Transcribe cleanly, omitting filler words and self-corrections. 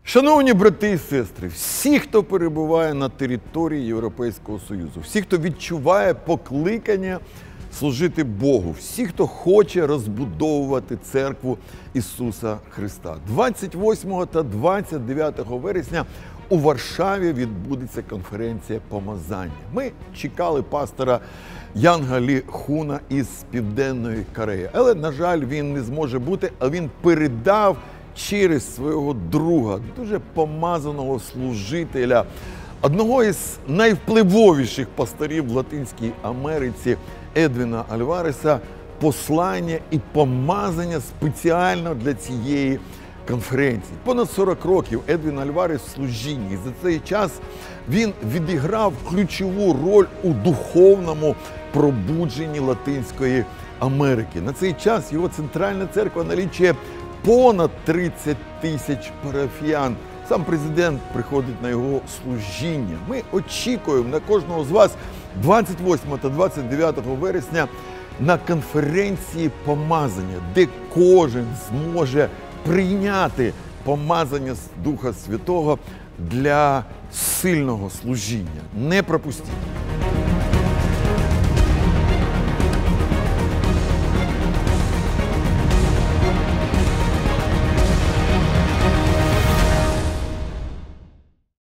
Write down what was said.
Шановні брати і сестри, всі, хто перебуває на території Європейського Союзу, всі, хто відчуває покликання служити Богу, всі, хто хоче розбудовувати церкву Ісуса Христа. 28 та 29 вересня у Варшаві відбудеться конференція помазання. Ми чекали пастора Янга Лі Хуна із Південної Кореї. Але, на жаль, він не зможе бути, а він передав через свого друга, дуже помазаного служителя, одного із найвпливовіших пасторів в Латинській Америці Едвіна Альвареса, послання і помазання спеціально для цієї конференції. Понад 40 років Едвін Альварес в служінні. За цей час він відіграв ключову роль у духовному пробудженні Латинської Америки. На цей час його центральна церква налічує понад 30 тисяч парафіян. Сам президент приходить на його служіння. Ми очікуємо на кожного з вас 28 та 29 вересня на конференції помазання, де кожен зможе прийняти помазання з Духа Святого для сильного служіння. Не пропустіть!